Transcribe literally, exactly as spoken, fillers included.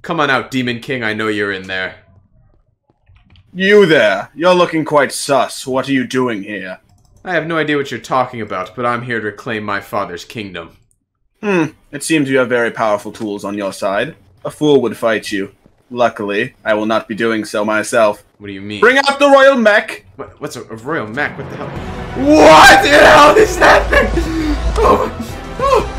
Come on out, Demon King, I know you're in there. You there. You're looking quite sus. What are you doing here? I have no idea what you're talking about, but I'm here to reclaim my father's kingdom. Hmm. It seems you have very powerful tools on your side. A fool would fight you. Luckily, I will not be doing so myself. What do you mean? Bring out the royal mech! What, what's a, a royal mech? What the hell? What the hell is happening? Oh, oh.